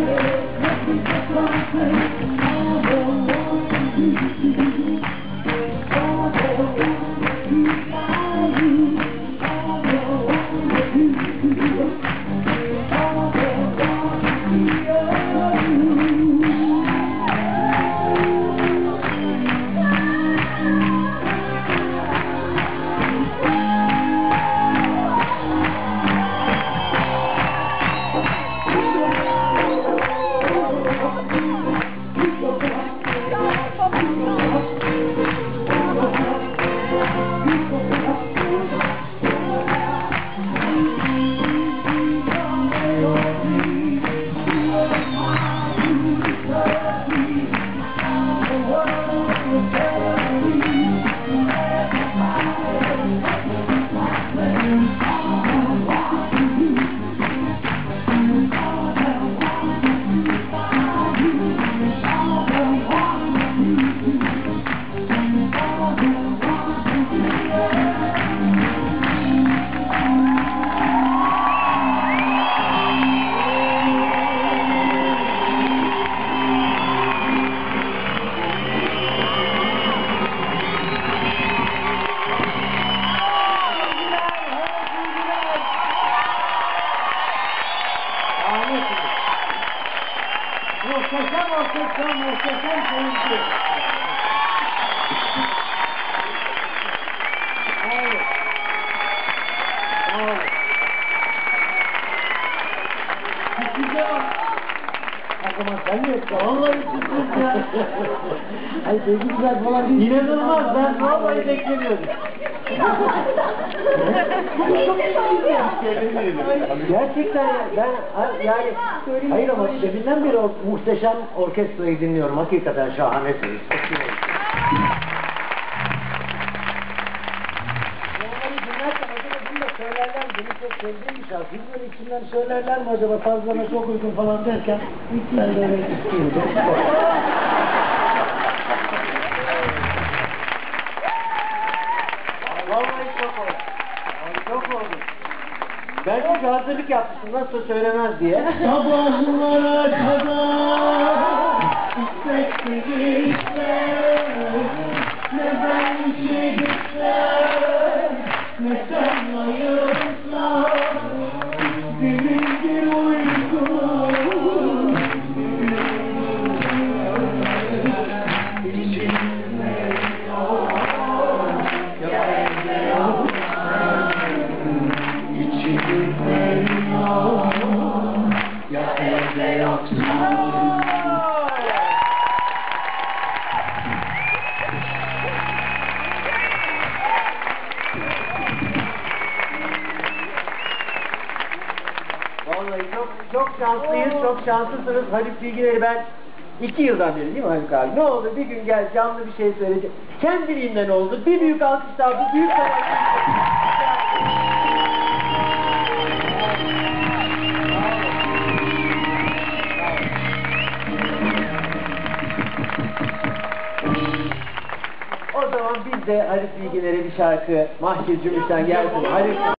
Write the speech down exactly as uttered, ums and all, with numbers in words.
Muhteşem orkestra, muhteşem seyirci. Evet. Evet. Size bak. O zaman sen mi yoksa? Vallahi siz ya. Ay sevgililer falan değil. İnanılmaz, ben vallahi beklemiyordum. Gerçekten ben yani hayır ama deminden beri o muhteşem orkestrayı dinliyorum. Hakikaten şahanesiniz. Onları dinlerken acaba bunu da söylerler mi? Benim çok sevdiğim bir şarkı. Böyle içinden söylerler mi acaba? Tarzlarına çok uygun falan derken ben de öyle istiyordum. Vallahi çok oldu. Çok oldu. Ben çünkü hazırlık yapmıştım nasıl söylemez diye. Sabahlara kadar istekledikler, neden çektikler, ne sen ayırmışlar, senin bir uyku. Vallahi çok çok şanslıyız, çok şanslısınız. Haluk Bilginer'i ben iki yıldan beri değil mi Haluk abi? Ne oldu? Bir gün gel canlı bir şey söyleyecek. Kendiliğinden oldu. Bir büyük alkışlar, bu büyük O zaman biz de Haluk Bilginer'e bir şarkı Mahşer Cümüş'ten gelsin. Haluk